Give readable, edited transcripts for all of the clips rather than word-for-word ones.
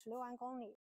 16万公里。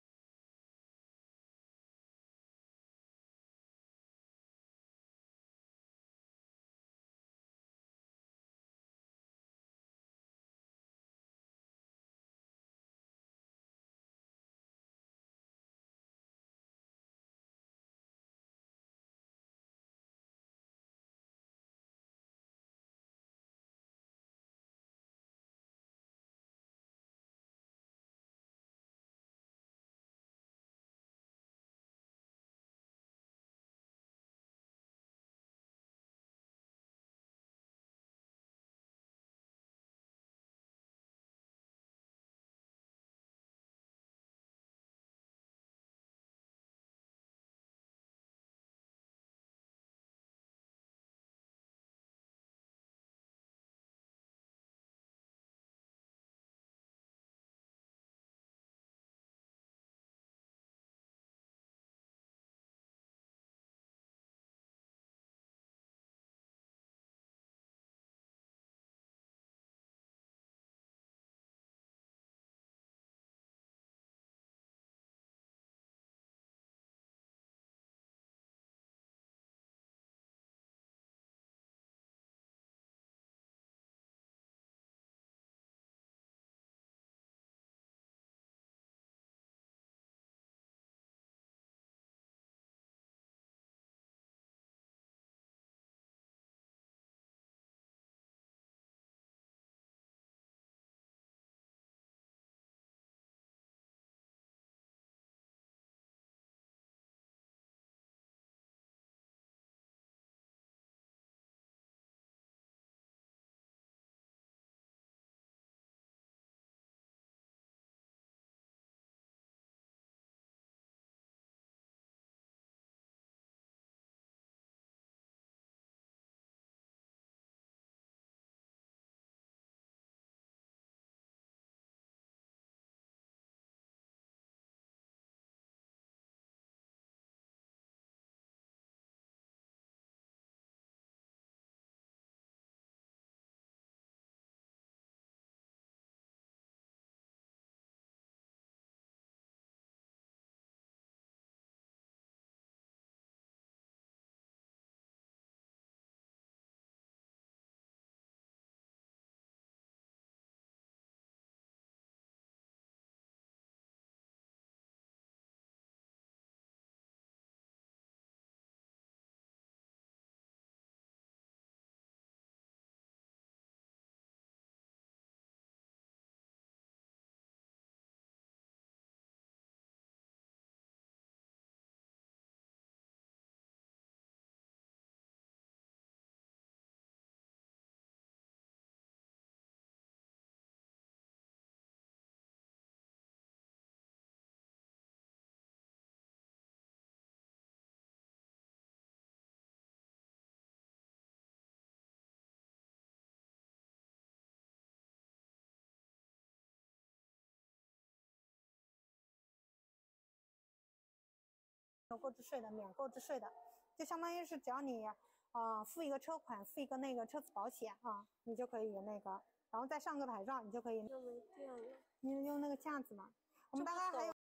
有购置税的、免购置税的，就相当于是只要你付一个车款，付一个那个车子保险啊，你就可以那个，然后再上个牌照，你就可以。 那没电了。 你用那个架子嘛。我们大概还有。